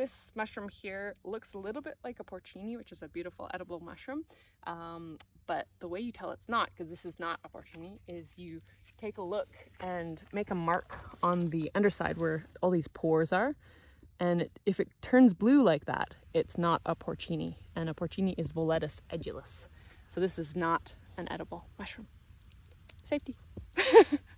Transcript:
this mushroom here looks a little bit like a porcini, which is a beautiful edible mushroom. But the way you tell it's not, because this is not a porcini, is you take a look and make a mark on the underside where all these pores are. And if it turns blue like that, it's not a porcini. And a porcini is Boletus edulis. So this is not an edible mushroom. Safety.